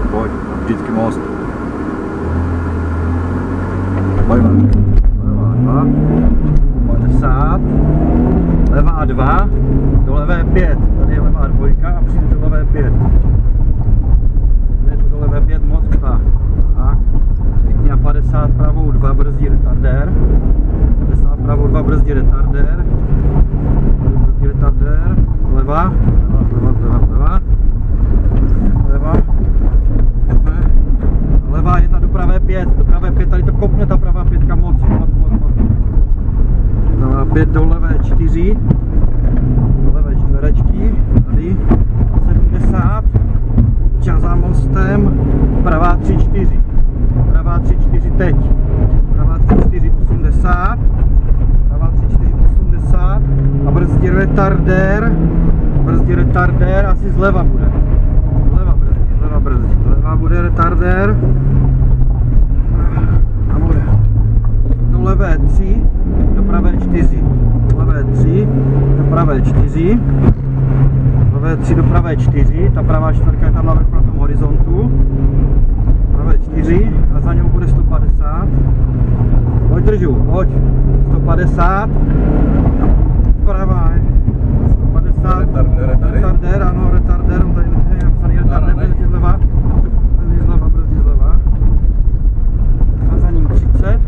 pojď, vždycky most. Levá 2, 50, levá 2, do levé 5, tady je levá 2 a přijde do levé 5. Tady je to do levé 5 moc, tak, pěkně a 50 pravou 2 brzdí retardér, 50 pravou 2 brzdí retardér, leva, levá 1 do pravé 5, tady to kopne ta pravá 5 moc. Pravá 5 do levé 4, do levé čtverečky, tady 70, čas za mostem, pravá 3, 4, pravá 3, 4 teď, pravá 3, 4, 80, pravá 3, 4, 80 a brzdí retardér, asi zleva bude. Zleva bude retardér a bude do levé 3, do pravé 4, do levé 3, do pravé 4, levé 3 do pravé 4, ta pravá čtvrka je tam navrch na tom horizontu, pravé 4 a za něm bude 150, pojď držu, pojď, 150, pravá 150, retardér, ano, retardér, on tady je napsaný retardér, brzdí zleva, a za ním 30,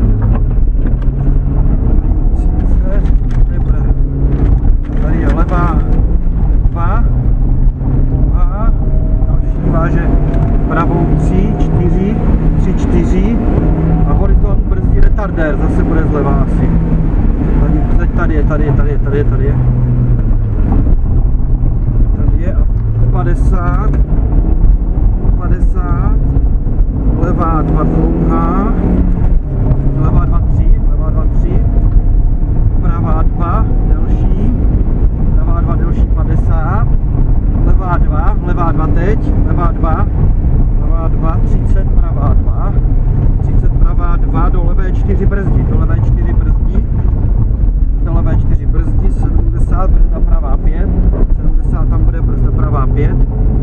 tady je levá 2, a další váže pravou 3, 4, 3, 4 a horizont brzdí retardér, zase bude zleva asi. Tady je a 50, levá 2 dlouhá, levá 2, 3, pravá 2 delší, pravá 2 delší 50, levá 2 teď, levá 2, 30, pravá 2, 30, pravá 2, do levé 4 brzdí, do levé 4 brzdí, 70, brzda pravá 5, 70 tam bude brzda pravá 5,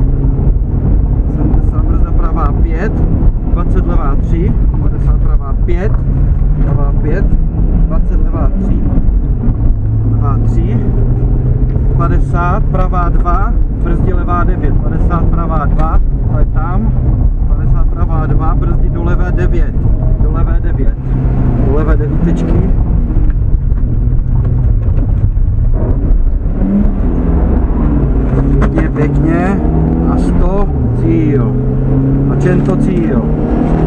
70 brzda pravá 5, 20 levá 3, 50 pravá 5, 20 levá 3, 50 pravá 2, brzdí levá 9, 50 pravá 2, to je tam, 50 pravá 2, brzdí do levé 9, do levé 9. Pěkně a 100 cíl. A čento cíl.